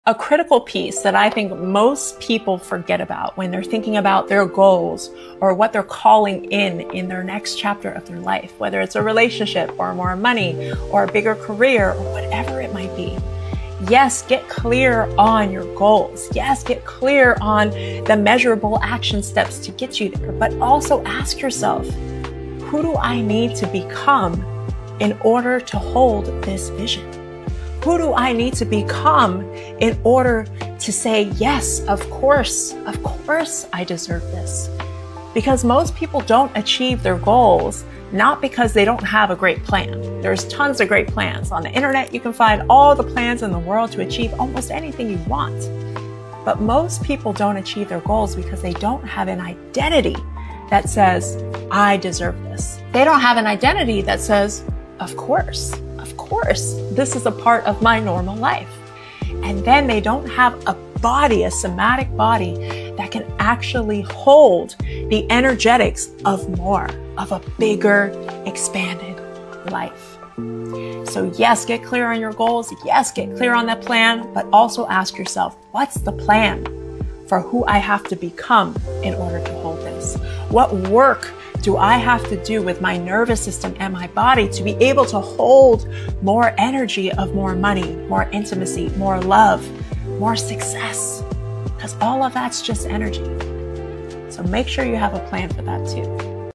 A critical piece that I think most people forget about when they're thinking about their goals or what they're calling in their next chapter of their life, whether it's a relationship or more money or a bigger career or whatever it might be. Yes, get clear on your goals. Yes, get clear on the measurable action steps to get you there, but also ask yourself, who do I need to become in order to hold this vision? Who do I need to become in order to say, yes, of course I deserve this? Because most people don't achieve their goals, not because they don't have a great plan. There's tons of great plans. On the internet, you can find all the plans in the world to achieve almost anything you want. But most people don't achieve their goals because they don't have an identity that says, I deserve this. They don't have an identity that says, of course, this is a part of my normal life. And then they don't have a body, a somatic body that can actually hold the energetics of more, of a bigger, expanded life. So yes, get clear on your goals. Yes, get clear on that plan, but also ask yourself, what's the plan for who I have to become in order to hold this? What work do I have to do with my nervous system and my body to be able to hold more energy of more money, more intimacy, more love, more success? Because all of that's just energy. So make sure you have a plan for that too.